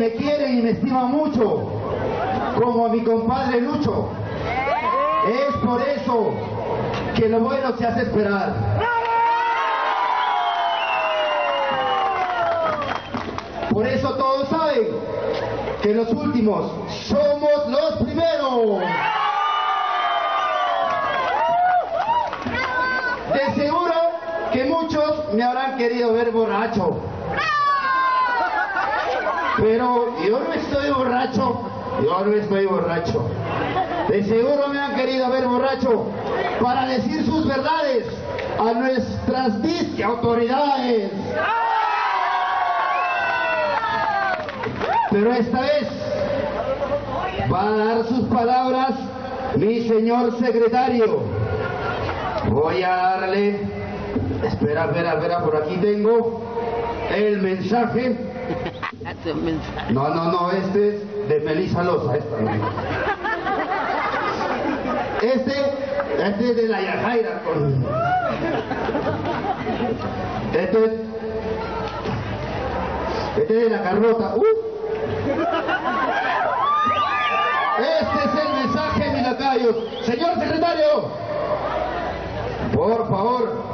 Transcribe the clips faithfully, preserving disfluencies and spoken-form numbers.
me quieren y me estiman mucho, como a mi compadre Lucho. Es por eso que lo bueno se hace esperar. Por eso todos saben que los últimos somos los primeros. De seguro que muchos me habrán querido ver borracho. Pero yo no estoy borracho, yo no estoy borracho. De seguro me han querido ver borracho para decir sus verdades a nuestras disque autoridades. Pero esta vez va a dar sus palabras mi señor secretario. Voy a darle, espera, espera, espera, por aquí tengo el mensaje. No, no, no, este es de Melissa Loza, esta no. Este, este es de la Yajaira. Con... Este es, este es de la Carlota. Uh. Este es el mensaje, mis lacayos. Señor secretario, por favor.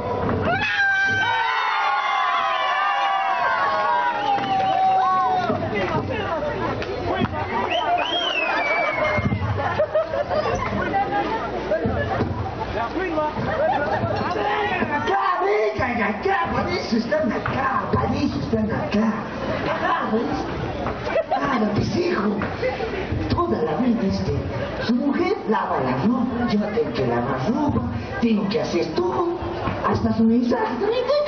Acá, para eso están acá, para eso están acá. Acá, ¿ves? Claro, pues hijo, toda la vida este, su mujer lava la ropa, yo tengo que lavar ropa, tengo que hacer todo, hasta su mensaje,